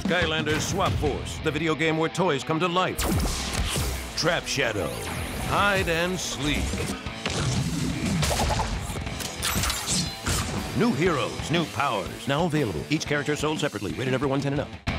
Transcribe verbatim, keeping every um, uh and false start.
Skylanders Swap Force, the video game where toys come to life. Trap Shadow, hide and sleep. New heroes, new powers, now available. Each character sold separately, rated over one ten and up.